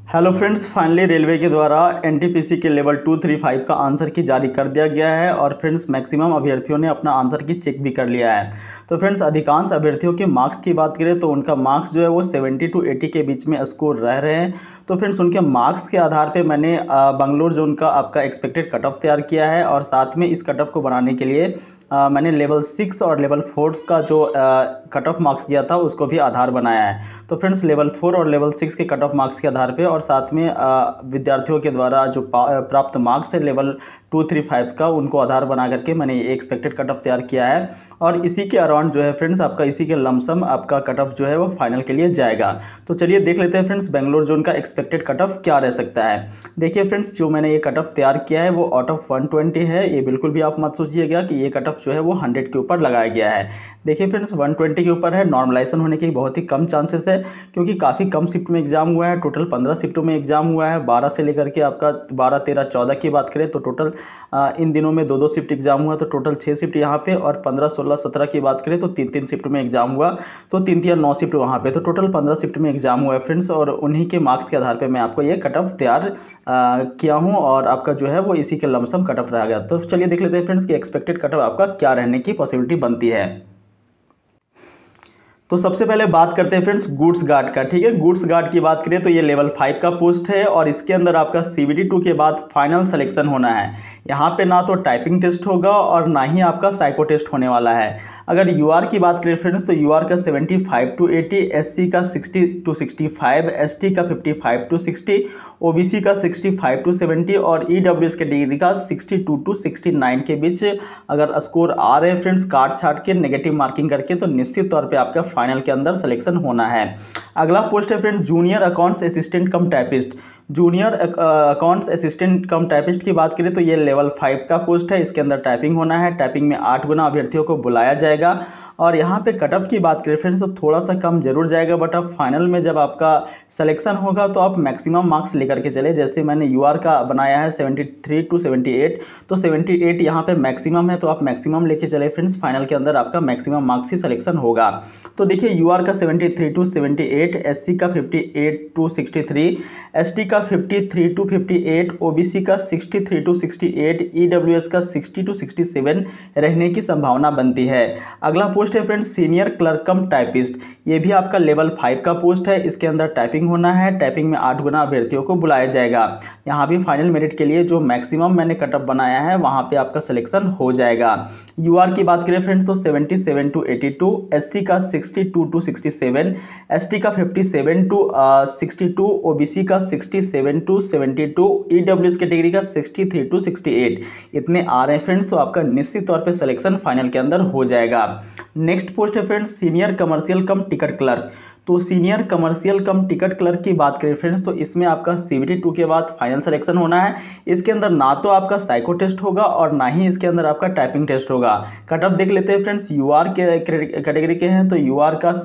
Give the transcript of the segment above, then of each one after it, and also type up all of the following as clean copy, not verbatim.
Hello friends, finally railway के द्वारा NTPC के लेवल 235 का आंसर की जारी कर दिया गया है और फ्रेंड्स मैक्सिमम अभ्यर्थियों ने अपना आंसर की चेक भी कर लिया है। तो फ्रेंड्स अधिकांश अभ्यर्थियों के मार्क्स की बात करें तो उनका मार्क्स जो है वो 70 to 80 के बीच में स्कोर रह रहे हैं। तो फ्रेंड्स उनके मार्क्स के आधार पे मैंने बंगलोर जोन का आपका एक्सपेक्टेड कट ऑफ तैयार किया है और साथ में इस कट ऑफ को बनाने के लिए मैंने लेवल 6 और लेवल 4 का जो कट ऑफ मार्क्स दिया था उसको भी आधार बनाया है। तो फ्रेंड्स लेवल 4 और लेवल 6 के कट ऑफ मार्क्स के आधार पे और साथ में विद्यार्थियों के द्वारा जो प्राप्त मार्क्स है लेवल 235 का, उनको आधार बना करके मैंने ये एक्सपेक्टेड कट ऑफ तैयार किया है और इसी के अराउंड जो है फ्रेंड्स आपका इसी के लमसम आपका कट ऑफ जो है वो फाइनल के लिए जाएगा। तो चलिए देख लेते हैं फ्रेंड्स बेंगलोर जोन का एक्सपेक्टेड कट ऑफ क्या रह सकता है। देखिए फ्रेंड्स जो मैंने ये कट ऑफ तैयार किया है वो आउट ऑफ 120 है। ये बिल्कुल भी आप मत सोचिएगा कि ये कट ऑफ जो है वो 100 के ऊपर लगाया गया है। देखिए फ्रेंड्स 120 के ऊपर है, नॉर्मलाइजेशन होने के बहुत ही कम चांसेस है क्योंकि काफ़ी कम शिफ्ट में एग्जाम हुआ है। टोटल 15 शिफ्टों में एग्जाम हुआ है, 12 से लेकर के आपका 12, 13, 14 की बात करें तो टोटल इन दिनों में 2-2 शिफ्ट एग्जाम हुआ, तो टोटल 6 शिफ्ट यहाँ पे और 15, 16, 17 की बात करें तो 3-3 शिफ्ट में एग्जाम हुआ, तो 3-3 9 शिफ्ट वहाँ पे, तो टोटल 15 शिफ्ट में एग्जाम हुआ है फ्रेंड्स। और उन्हीं के मार्क्स के आधार पे मैं आपको ये कट ऑफ तैयार किया हूँ और आपका जो है वो इसी के लमसम कट ऑफ रह गया। तो चलिए देख लेते हैं फ्रेंड्स कि एक्सपेक्टेड कट ऑफ आपका क्या रहने की पॉसिबिलिटी बनती है। तो सबसे पहले बात करते हैं फ्रेंड्स गुड्स गार्ड का। ठीक है, गुड्स गार्ड की बात करें तो ये लेवल 5 का पोस्ट है और इसके अंदर आपका CBT 2 के बाद फाइनल सिलेक्शन होना है। यहाँ पे ना तो टाइपिंग टेस्ट होगा और ना ही आपका साइको टेस्ट होने वाला है। अगर UR की बात करें फ्रेंड्स तो UR का 75 to 80, SC का 60 to 65, ST का 55 to 60, OBC का 65 to 70 और EWS कैटेगरी का 62 to 69 के बीच अगर स्कोर आ रहे हैं फ्रेंड्स काट छाट के नेगेटिव मार्किंग करके तो निश्चित तौर पे आपका फाइनल के अंदर सिलेक्शन होना है। अगला पोस्ट है friends junior accounts assistant cum typist. Junior accounts assistant cum typist की बात करें तो ये लेवल 5 का पोस्ट है। इसके अंदर टाइपिंग होना है, टाइपिंग में 8 गुना अभ्यर्थियों को बुलाया जाएगा और यहाँ पे कट ऑफ की बात करें फ्रेंड्स तो थोड़ा सा कम जरूर जाएगा, बट अब फाइनल में जब आपका सिलेक्शन होगा तो आप मैक्सिमम मार्क्स लेकर के चले। जैसे मैंने UR का बनाया है 73 to 78, तो 78 यहाँ पे मैक्सिमम है, तो आप मैक्सिमम लेके चले फ्रेंड्स, फाइनल के अंदर आपका मैक्सिमम मार्क्स ही सिलेक्शन होगा। तो देखिए UR का 73 to 78, SC का 58 to 63, ST का 53 to 58, OBC का 63 to 68, EWS का 60 to 67 रहने की संभावना बनती है। अगला पोस्ट है friends senior clerk cum typist. ये भी आपका लेवल 5 का पोस्ट है। इसके अंदर टाइपिंग होना है, टाइपिंग में 8 गुना अभ्यर्थियों को बुलाया जाएगा। यहाँ भी फाइनल मेरिट के लिए जो मैक्सिमम मैंने कट ऑफ बनाया है वहाँ पे आपका सिलेक्शन हो जाएगा। UR की बात करें फ्रेंड्स तो 77 to 82, SC का 62 to 67, ST का 57 to 62, OBC का 67 to 72, EWS कैटेगरी का 63 to 68 इतने आ रहे हैं फ्रेंड्स, तो आपका निश्चित तौर पे सिलेक्शन फाइनल के अंदर हो जाएगा। नेक्स्ट पोस्ट है friends senior commercial cum ticket clerk. तो senior commercial cum ticket clerk की बात करें फ्रेंड्स तो इसमें आपका CBT 2 के बाद फाइनल सिलेक्शन होना है। इसके अंदर ना तो आपका साइको टेस्ट होगा और ना ही इसके अंदर आपका टाइपिंग टेस्ट होगा। कट ऑफ देख लेते हैं फ्रेंड्स UR के कैटेगरी के हैं तो UR का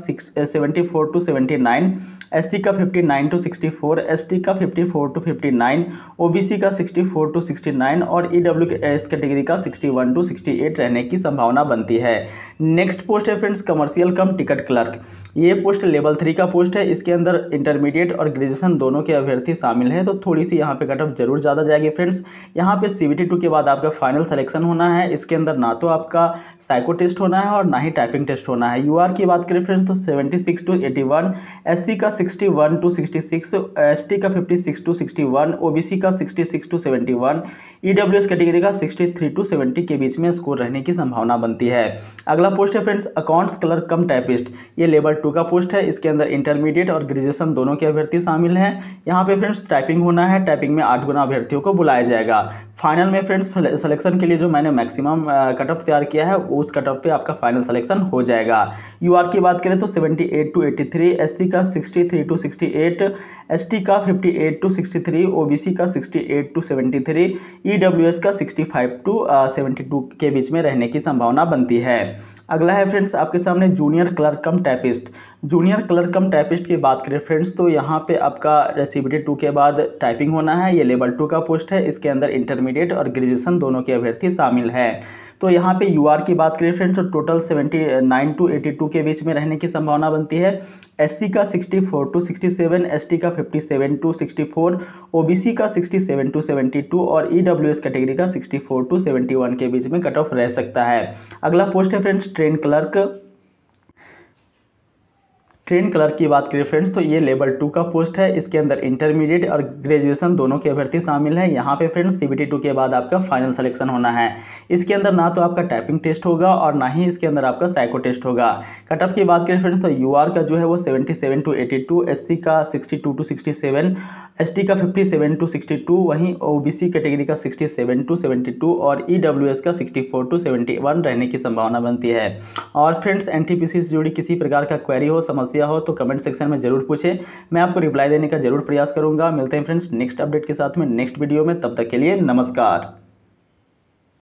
74 to 79, SC का 59 to 64, ST का 54 to 59, OBC का 64 to 69 और EWS कैटेगरी का 61 to 68 रहने की संभावना बनती है। नेक्स्ट पोस्ट है friends commercial cum ticket clerk. ये पोस्ट लेवल 3 का पोस्ट है। इसके अंदर इंटरमीडिएट और ग्रेजुएशन दोनों के अभ्यर्थी शामिल हैं, तो थोड़ी सी यहाँ पे कट ऑफ जरूर ज़्यादा जाएगी फ्रेंड्स। यहाँ पे CBT 2 के बाद आपका फाइनल सिलेक्शन होना है। इसके अंदर ना तो आपका साइको टेस्ट होना है और ना ही टाइपिंग टेस्ट होना है। UR की बात करें फ्रेंड्स तो 76 to 81, SC का 61 to 66, ST का 56 to 61, OBC का 66 to 71, EWS कैटेगरी का 63 to 70 के बीच में स्कोर रहने की संभावना बनती है। अगला पोस्ट है friends accounts clerk cum typist. ये लेवल 2 का पोस्ट है। इसके अंदर इंटरमीडिएट और ग्रेजुएशन दोनों के अभ्यर्थी शामिल हैं। यहाँ पे फ्रेंड्स टाइपिंग होना है, टाइपिंग में 8 गुना अभ्यर्थियों को बुलाया जाएगा। फाइनल में फ्रेंड्स सिलेक्शन के लिए जो मैंने मैक्सिमम कट ऑफ तैयार किया है उस कट ऑफ पे आपका फाइनल सिलेक्शन हो जाएगा। UR की बात करें तो 78 to 83, SC का 63 to 68, ST का 58 to 63, OBC का 68 to 73, EWS का 65 to 72 के बीच में रहने की संभावना बनती है। अगला है फ्रेंड्स आपके सामने junior clerk cum typist. Junior clerk cum typist की बात करें फ्रेंड्स तो यहाँ पे आपका CBT 2 के बाद टाइपिंग होना है। ये लेवल 2 का पोस्ट है। इसके अंदर इंटरमीडिएट और ग्रेजुएशन दोनों के अभ्यर्थी शामिल है। तो यहाँ पे UR की बात करें फ्रेंड्स तो टोटल 79 टू 82 के बीच में रहने की संभावना बनती है। SC का 64 टू 67, ST का 57 टू 64, OBC का 67 टू 72 और EWS कैटेगरी का 64 टू 71 के बीच में कट ऑफ रह सकता है। अगला पोस्ट है फ्रेंड्स ट्रेन क्लर्क की बात करें फ्रेंड्स तो ये लेवल 2 का पोस्ट है। इसके अंदर इंटरमीडिएट और ग्रेजुएशन दोनों के अभ्यर्थी शामिल हैं। यहाँ पे फ्रेंड्स CBT 2 के बाद आपका फाइनल सिलेक्शन होना है। इसके अंदर ना तो आपका टाइपिंग टेस्ट होगा और ना ही इसके अंदर आपका साइको टेस्ट होगा। कटअप की बात करें फ्रेंड्स तो UR का जो है वो 77 टू 82, SC का 62 टू 67, ST का 57 टू 62, वहीं OBC कैटेगरी का 67 टू 72 और EWS का 64 टू 71 रहने की संभावना बनती है। और फ्रेंड्स NTPC से जुड़ी किसी प्रकार का क्वेरी हो, समस्या हो तो कमेंट सेक्शन में जरूर पूछें। मैं आपको रिप्लाई देने का जरूर प्रयास करूंगा। मिलते हैं फ्रेंड्स नेक्स्ट अपडेट के साथ में नेक्स्ट वीडियो में। तब तक के लिए नमस्कार।